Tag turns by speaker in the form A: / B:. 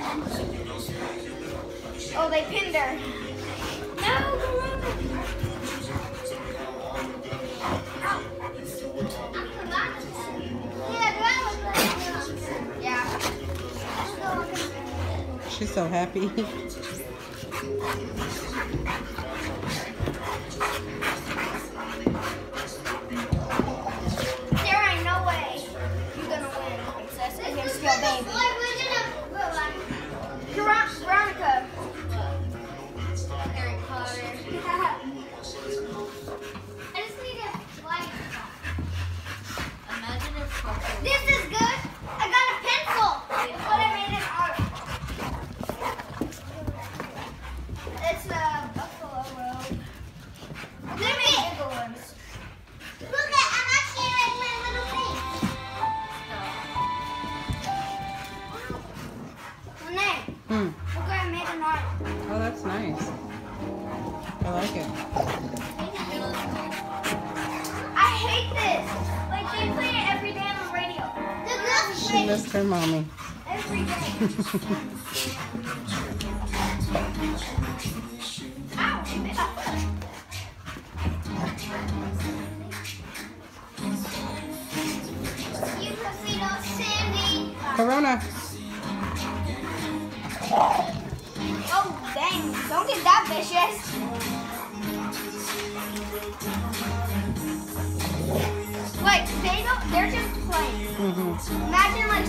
A: Oh, they pinned her. No, Corona. Yeah.
B: She's so happy.
A: There ain't no way you're gonna win, Princess, against your baby. Veronica. Harry Potter. I just need a light.
C: Imagine if Coco.
A: This is good. I got a pencil. But I made an art. It's a Buffalo Road. Look at bigger ones. Look at, I'm actually like my little face. Renee, look, I made an art.
B: Oh, that's nice. I like it.
A: I hate this. Like they play it every day on the radio. The girls
B: She missed her mommy.
A: every day. Ow, she bit my foot. You can see no Sandy.
B: Corona.
A: Oh, dang. Don't get that vicious. Like, they're just playing. Imagine, like,